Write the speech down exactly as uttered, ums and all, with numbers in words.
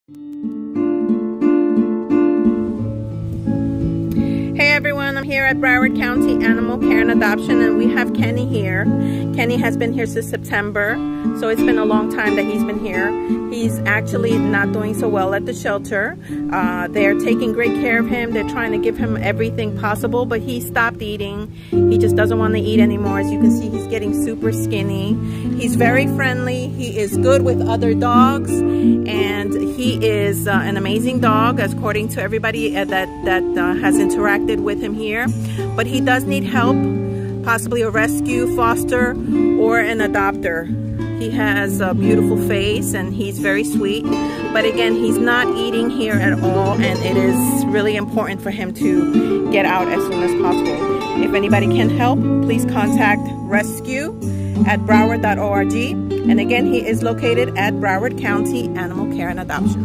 Hey everyone, I'm here at Broward County Animal Care and Adoption, and we have Kenny here. Kenny has been here since September, so it's been a long time that he's been here. He's actually not doing so well at the shelter. Uh, they're taking great care of him. They're trying to give him everything possible, but he stopped eating. He just doesn't want to eat anymore. As you can see, he's getting super skinny. He's very friendly. He is good with other dogs, and he is uh, an amazing dog, according to everybody uh, that, that uh, has interacted with him here. But he does need help, possibly a rescue, foster, or an adopter. He has a beautiful face and he's very sweet, but again, he's not eating here at all, and it is really important for him to get out as soon as possible. If anybody can help, please contact rescue at broward dot org. And again, he is located at Broward County Animal Care and Adoption.